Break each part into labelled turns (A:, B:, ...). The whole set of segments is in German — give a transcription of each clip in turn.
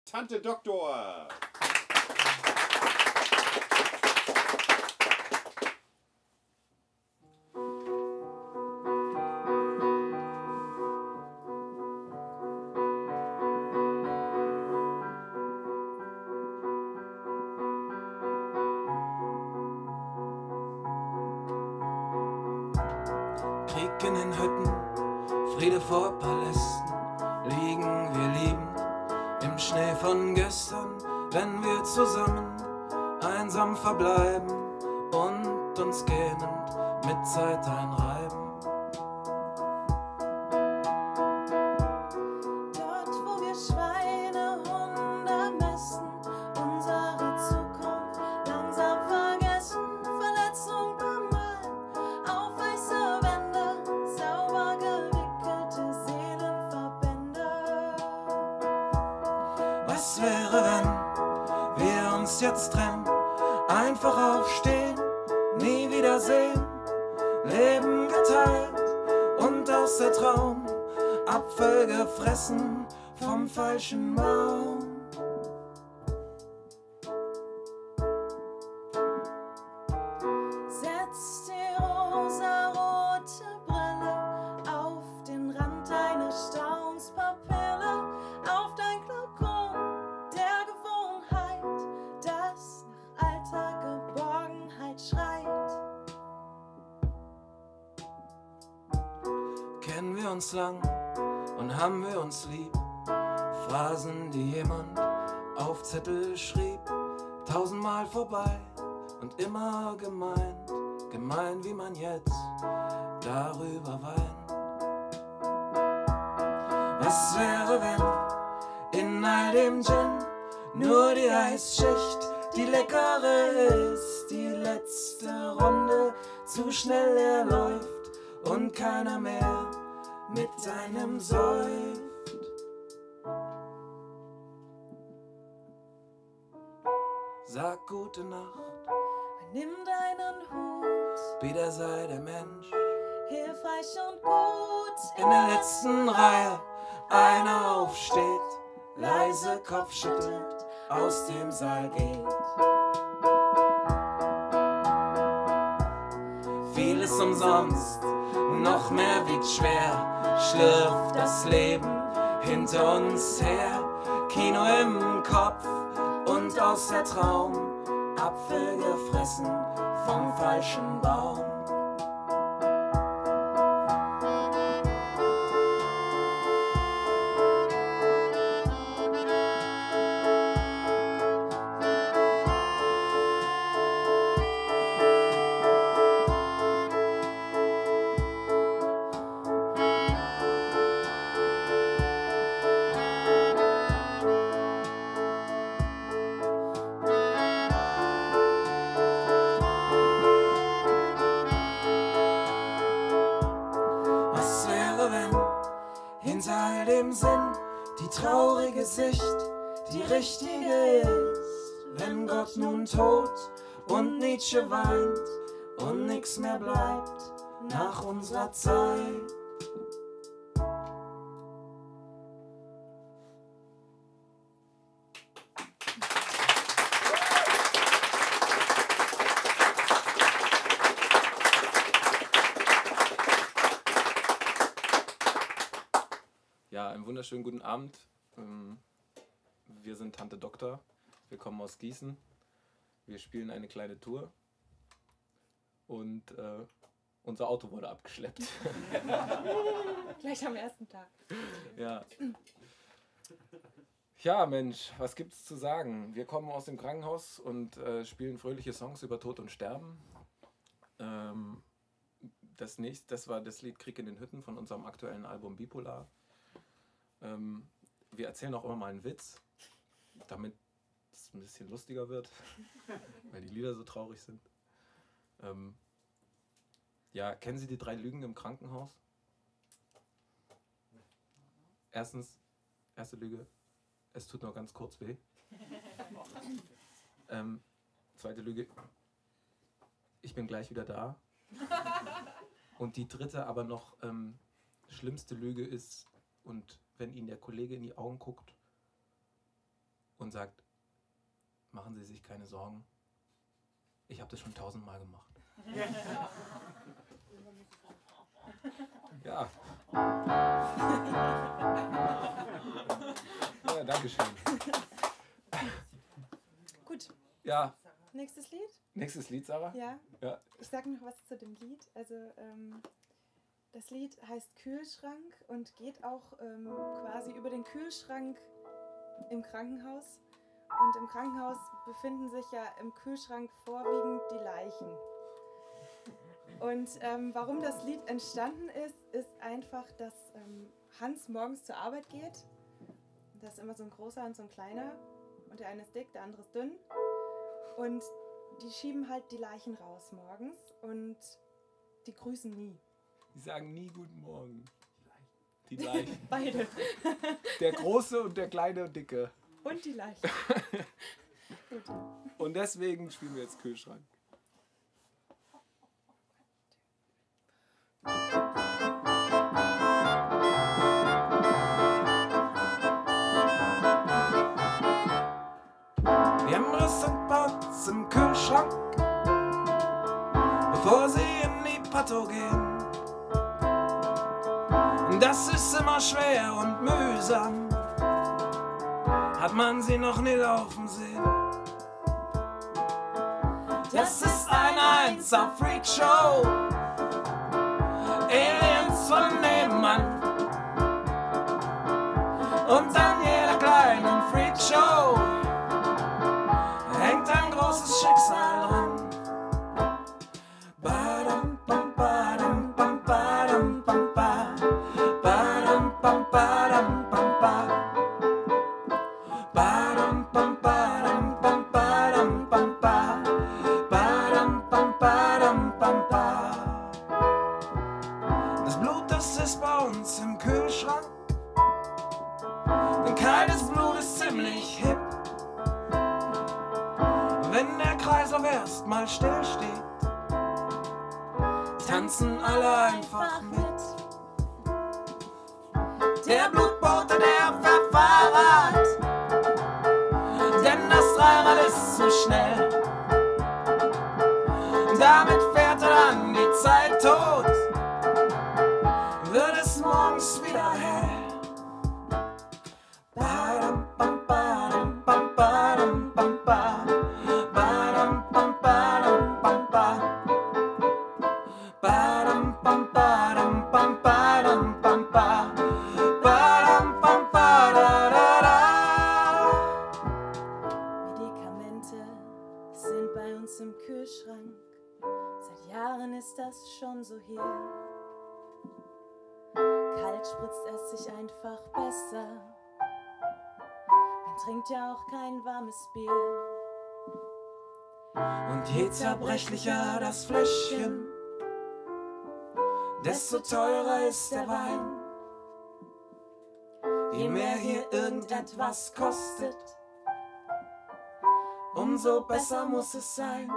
A: Tante Doktor.
B: Krieg in den Hütten, Friede vor Palästen, liegen wir lieben im Schnee von gestern, wenn wir zusammen einsam verbleiben und uns gähnend mit Zeit einreiben.
C: Dort, wo wir Schweine, Hunde messen, unsere Zukunft langsam vergessen, Verletzung bemalen, auf weiße Wände, sauber gewickelte Seelenverbände.
B: Was wäre, wenn wir uns jetzt trennen? Einfach aufstehen, nie wiedersehen, Leben geteilt und aus der Traum, Apfel gefressen vom falschen Baum.
C: Setz die rosarote Brille auf den Rand deiner Staunspapille, auf dein Glaukom der Gewohnheit, das nach alter Geborgenheit schreit.
B: Kennen wir uns lang und haben wir uns lieb? Phrasen, die jemand auf Zettel schrieb, tausendmal vorbei und immer gemeint, gemein wie man jetzt darüber weint. Was wäre, wenn in all dem Gin nur die Eisschicht, die leckere ist, die letzte Runde zu schnell leer läuft und keiner mehr mit einem säuft. Sag gute Nacht,
C: Nimm deinen Hut,
B: wieder sei der Mensch.
C: hilfreich und gut.
B: In der letzten Reihe einer aufsteht, leise Kopf schüttelt, aus dem Saal geht. Vieles umsonst, noch mehr wiegt schwer, schlürft das Leben hinter uns her. Kino im Kopf und aus der Traum, Apfel gefressen vom falschen Baum. Was wäre, wenn hinter all dem Sinn die traurige Sicht die richtige ist? Wenn Gott nun tot und Nietzsche weint und nix mehr bleibt nach unserer Zeit.
D: Ja, einen wunderschönen guten Abend. Wir sind Tante Doktor. Wir kommen aus Gießen. Wir spielen eine kleine Tour. Und unser Auto wurde abgeschleppt.
C: Gleich am ersten Tag.
D: Ja. Ja, Mensch, was gibt's zu sagen? Wir kommen aus dem Krankenhaus und spielen fröhliche Songs über Tod und Sterben. Das war das Lied Krieg in den Hütten von unserem aktuellen Album Bipolar. Wir erzählen auch immer mal einen Witz, damit es ein bisschen lustiger wird, weil die Lieder so traurig sind. Ja, kennen Sie die 3 Lügen im Krankenhaus? Erstens, erste Lüge, es tut nur ganz kurz weh. Zweite Lüge, ich bin gleich wieder da. Und die dritte, aber noch schlimmste Lüge ist, und wenn Ihnen der Kollege in die Augen guckt, und sagt, machen Sie sich keine Sorgen, ich habe das schon 1000-mal gemacht. Ja. Ja, danke schön.
C: Gut,
D: Ja,
C: nächstes Lied?
D: nächstes Lied, Sarah?
C: Ja.
D: Ja.
C: Ich sage noch was zu dem Lied. Also das Lied heißt Kühlschrank und geht auch quasi über den Kühlschrank im Krankenhaus. Und im Krankenhaus befinden sich ja im Kühlschrank vorwiegend die Leichen. Und warum das Lied entstanden ist einfach, dass Hans morgens zur Arbeit geht. Das ist immer so ein großer und so ein kleiner. Und der eine ist dick, der andere ist dünn. Und die schieben halt die Leichen raus morgens und die grüßen nie.
D: Die sagen nie Guten Morgen. Die Leichen.
C: Beide.
D: Der Große und der Kleine und Dicke.
C: Und die Leichen. Gut.
D: Und deswegen spielen wir jetzt Kühlschrank. Wir haben Rüstungspots im Kühlschrank, bevor sie in die Patto gehen. Das ist immer schwer und mühsam, hat man sie noch nie laufen sehen. Das ist eine 1er Freakshow, Aliens von nebenan. Und an jeder kleinen Freakshow hängt ein großes Schicksal dran. Badam, bam, badam, bam, badam, bam, ba. Badam, bam, badam, bam, ba. Badam, bam, badam, bam, badam, bam, ba. Badam, bam, badam, bam, ba. Das Blut, das ist bei uns im Kühlschrank, denn kaltes Blut ist ziemlich hip. Wenn der Kreislauf erst mal still steht, tanzen alle einfach mit. Der Blutbote, der fährt Fahrrad, denn das Dreirad ist zu schnell. Damit fährt er dann die Zeit tot, wird es morgens wieder hell. Badam, bam, badam, bam, badam, bam, ba. Badam, bam, badam, bam, ba. Badam, bam, badam, bam, badam, bam, ba. Badam, bam, badadada.
C: Medikamente sind bei uns im Kühlschrank. Seit Jahren ist das schon so hier. Kalt spritzt es sich einfach besser. Man trinkt ja auch kein warmes Bier.
B: Und je zerbrechlicher das Fläschchen, desto teurer ist der Wein. Je mehr hier irgendetwas kostet, umso besser muss es sein.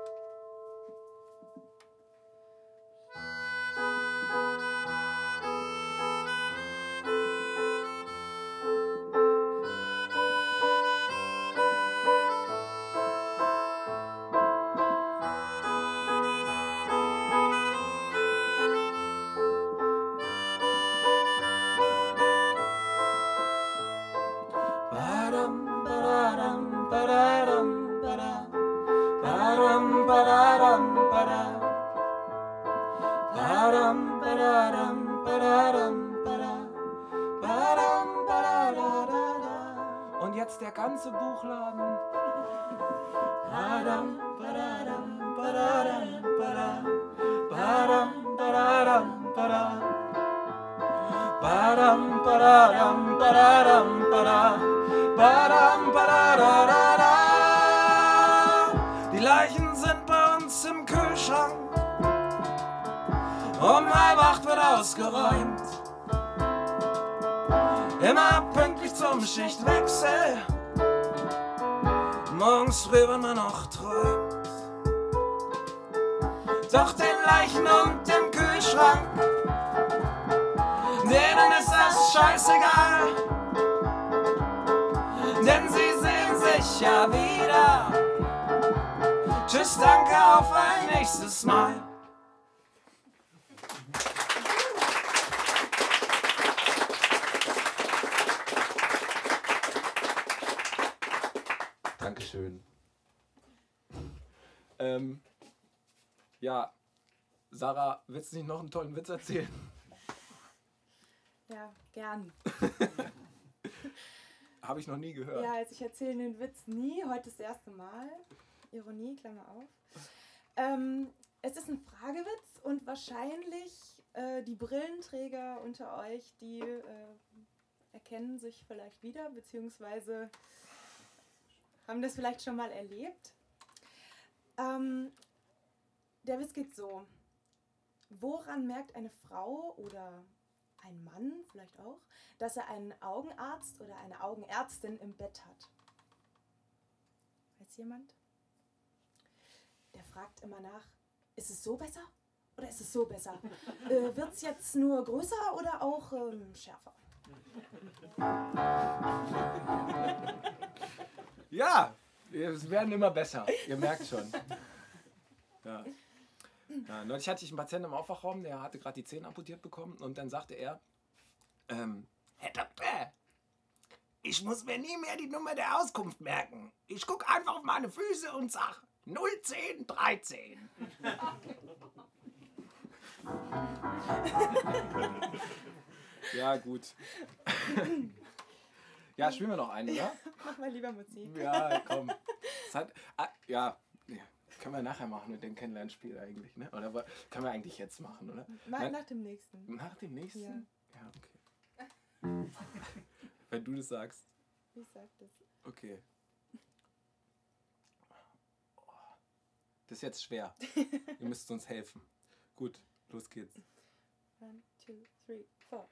B: Badam, badadam, badadam, bada. Badam, badadam, bada. Badam, badadam, badadam, bada. Badam, badadadada. Und jetzt der ganze Buchladen. Badam, badadam, badadam, bada. Badam, badadam, bada. Badam, badadam, badadam, bada. Badam, badadadada. Die Leichen sind bei uns im Kühlschrank. Um 7:30 wird ausgeräumt. Immer pünktlich zum Schichtwechsel. Morgens früh, wenn man noch träumt. Doch den Leichen und dem Kühlschrank, denen ist das scheißegal. denn sie sehen sich ja wieder. Tschüss, danke, auf ein nächstes Mal.
D: Dankeschön. Ja, Sarah, willst du nicht noch einen tollen Witz erzählen?
C: Ja, gern.
D: Habe ich noch nie gehört.
C: Ja, also ich erzähle den Witz nie, heute das erste Mal. Ironie, Klammer auf. Es ist ein Fragewitz und wahrscheinlich die Brillenträger unter euch, die erkennen sich vielleicht wieder, beziehungsweise haben das vielleicht schon mal erlebt. Der Witz geht so. Woran merkt eine Frau oder ein Mann vielleicht auch, dass er einen Augenarzt oder eine Augenärztin im Bett hat? Weiß jemand? Der fragt immer nach, ist es so besser oder ist es so besser? Wird es jetzt nur größer oder auch schärfer?
D: Ja, es werden immer besser. Ihr merkt schon. Ja. Ja, neulich hatte ich einen Patienten im Aufwachraum, der hatte gerade die Zähne amputiert bekommen und dann sagte er, Herr Doktor, ich muss mir nie mehr die Nummer der Auskunft merken. Ich gucke einfach auf meine Füße und sag 010 13. Ja, gut. Ja, spielen wir noch einen, oder?
C: Mach mal lieber Musik.
D: Ja, komm. Ja, können wir nachher machen mit dem Kennenlernspiel eigentlich, ne? Oder können wir eigentlich jetzt machen, oder?
C: Nach dem nächsten.
D: Nach dem nächsten?
C: Ja.
D: Ja, okay. Wenn du das sagst.
C: Ich sag das.
D: Okay. Das ist jetzt schwer. Ihr müsst uns helfen. Gut, los geht's.
C: 1, 2, 3, 4.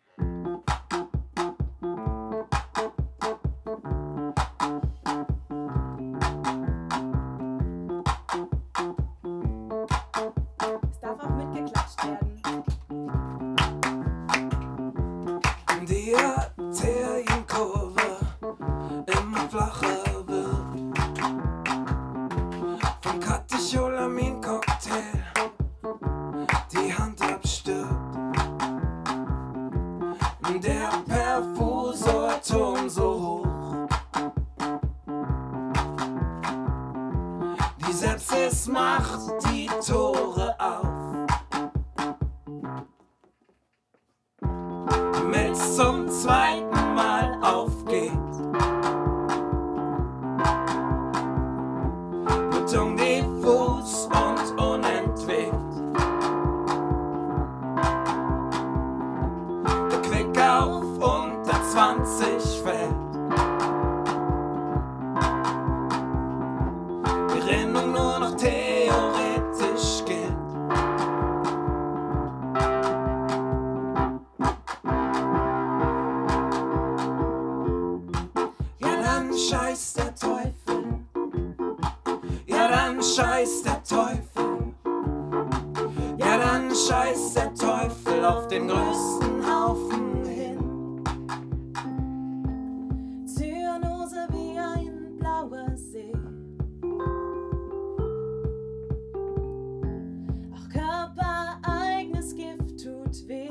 C: Es darf auch mitgeklatscht werden.
B: Die Arterienkurve immer flacher wird. Vom Katecholamin-Cocktail die Hand abstirbt. Der Perfusorturm so hoch. Die Sepsis macht die Tore auf. Die Milz zum zweiten Mal aufgeht. Blutung diffus und unentwegt. Der Quick auf unter 20 fällt. Die Gerinnung nur noch theoretisch gilt. Ja, dann scheiß der Teufel. Ja, dann scheiß der Teufel. Ja, dann scheiß der Teufel auf den größten Haufen hin.
C: Zyanose wie ein blauer See. Auch körpereigenes Gift tut weh.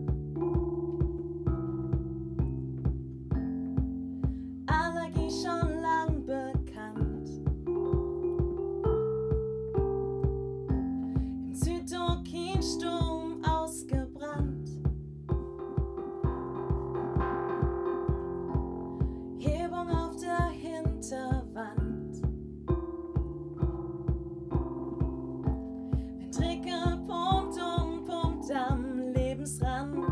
C: Allergie schon lang bekannt. Im Zytokinsturm ausgebrannt. Hebung auf der Hinterwand. Ventrikel pumpt und pumpt am Lebensrand.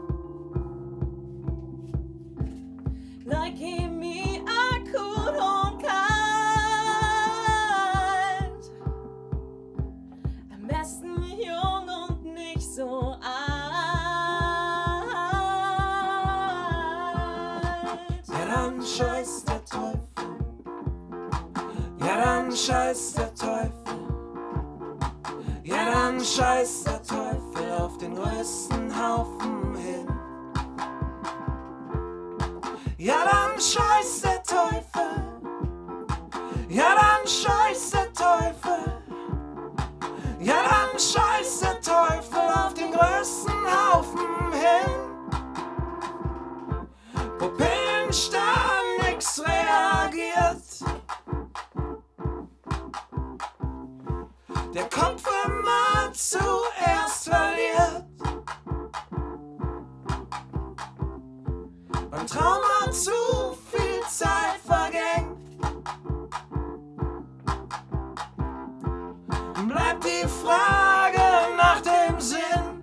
C: Leukämie akut und kalt. Am besten jung und nicht so alt.
B: Ja, dann scheiß der Teufel. Ja, dann scheiß der Teufel. Ja, dann scheiß der Teufel auf den größten Haufen hin. Ja, dann scheiß der Teufel. dann scheißt der Teufel. Ja, dann scheißt der Teufel auf den größten Haufen hin. Pupillenstarr, nix reagiert. Der Kopf immer zuerst verliert. Beim Trauma zu viel Zeit vergängt. Bleibt die Frage nach dem Sinn.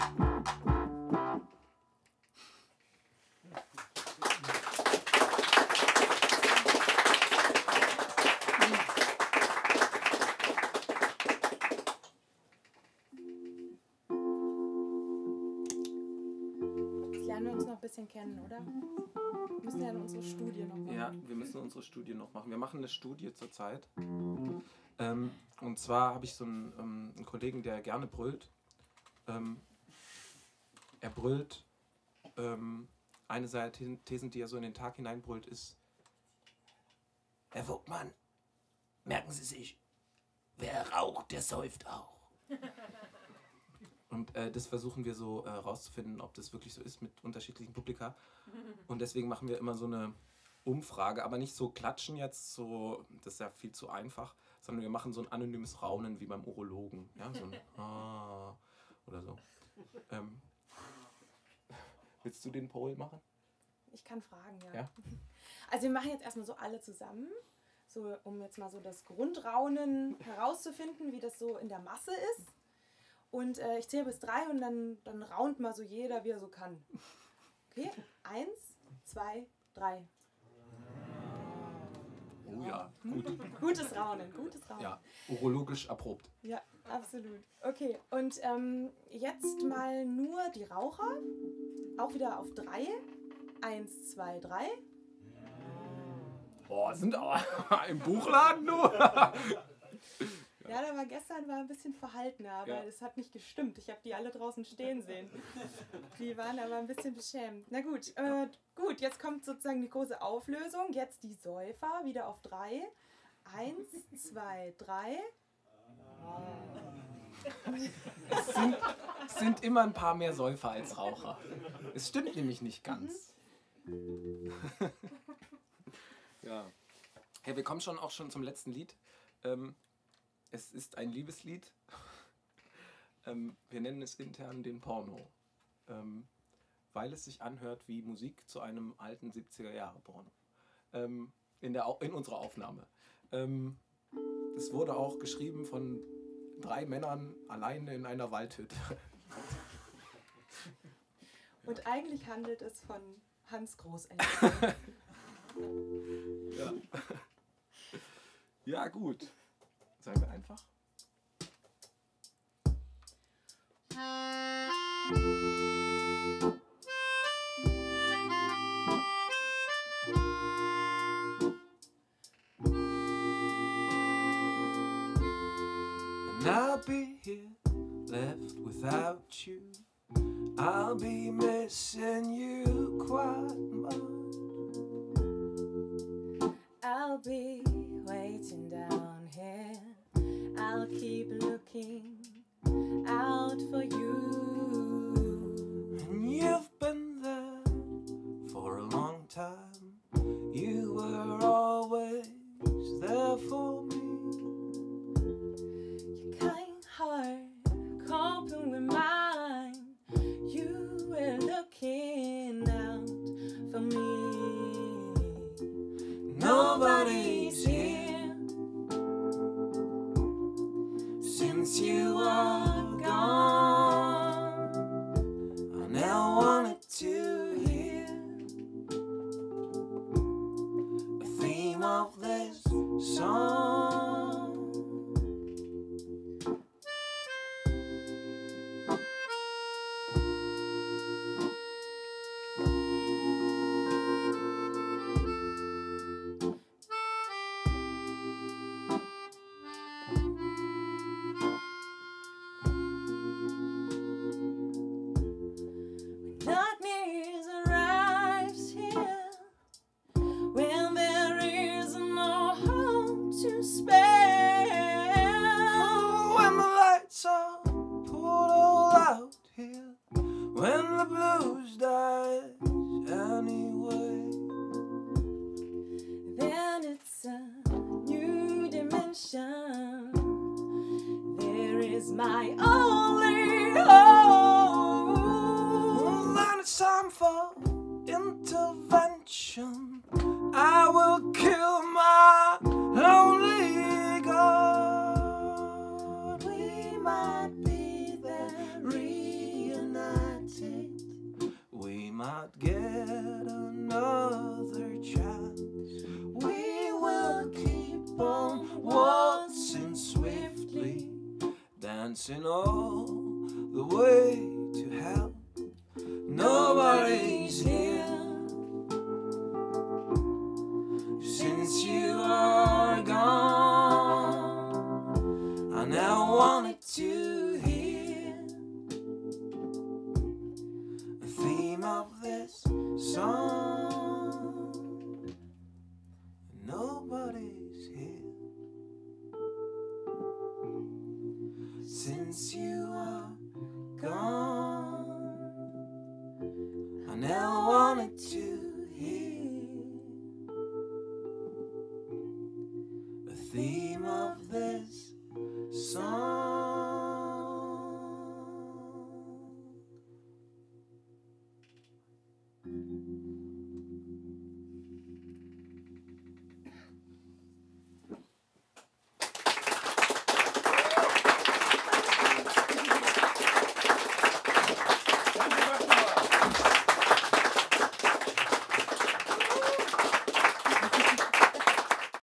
C: Jetzt lernen wir uns noch ein bisschen kennen, oder? Wir müssen ja unsere Studie noch machen.
D: Ja, wir müssen unsere Studie noch machen. Wir machen eine Studie zurzeit. Und zwar habe ich so einen Kollegen, der gerne brüllt. Er brüllt. Eine seiner Thesen, die er so in den Tag hineinbrüllt, ist:
B: Herr Vogtmann, merken Sie sich, wer raucht, der säuft auch.
D: Und das versuchen wir so rauszufinden, ob das wirklich so ist mit unterschiedlichen Publika. Und deswegen machen wir immer so eine Umfrage, aber nicht so klatschen jetzt, so, das ist ja viel zu einfach, sondern wir machen so ein anonymes Raunen wie beim Urologen. Ja, so ein Ah oder so. Willst du den Poll machen?
C: Ich kann fragen, ja.
D: Ja?
C: Also wir machen jetzt erstmal so alle zusammen, so, um jetzt mal so das Grundraunen herauszufinden, wie das so in der Masse ist. Und ich zähle bis 3 und dann raunt mal so jeder, wie er so kann. Okay? 1, 2, 3.
D: Oh ja, gut.
C: Gutes Raunen, gutes Raunen.
D: Ja, urologisch erprobt.
C: Ja, absolut. Okay, und jetzt mal nur die Raucher. Auch wieder auf 3. 1, 2, 3.
D: Boah, sind aber im Buchladen nur.
C: Ja, da war gestern ein bisschen verhaltener, aber
D: Ja.
C: das hat nicht gestimmt. Ich habe die alle draußen stehen sehen. Die waren aber ein bisschen beschämt. Na gut, gut, jetzt kommt sozusagen die große Auflösung. Jetzt die Säufer wieder auf 3. 1, 2, 3.
D: Es sind immer ein paar mehr Säufer als Raucher. Es stimmt nämlich nicht ganz. Ja. Hey, wir kommen auch schon zum letzten Lied. Es ist ein Liebeslied. Wir nennen es intern den Porno. Weil es sich anhört wie Musik zu einem alten 70er-Jahre-Porno. In unserer Aufnahme. Es wurde auch geschrieben von 3 Männern alleine in einer Waldhütte.
C: Und eigentlich handelt es von Hans Großeltern.
D: Ja. Ja, gut. Sagen wir einfach.
B: And I'll be here, left without you. I'll be missing you quite much.
C: I'll be waiting down here. I'll keep looking out for you.
B: And you've been there for a long time. You were always there for me.
C: Your kind heart coping with mine. You were looking out for me.
B: Nobody's here since you are gone. I never wanted to hear the theme of this song.
C: Darkness arrives here when there is no home to
A: is my only hope.
B: Then it's time for intervention. I will kill my lonely God.
A: We might be there reunited.
B: We might get another chance.
A: We will keep on
B: Waltzing swiftly, dancing all the way to hell. Nobody's here since you are gone. I now wanted to hear the theme of this song. Nobody's here since you are gone. I now wanted to hear the theme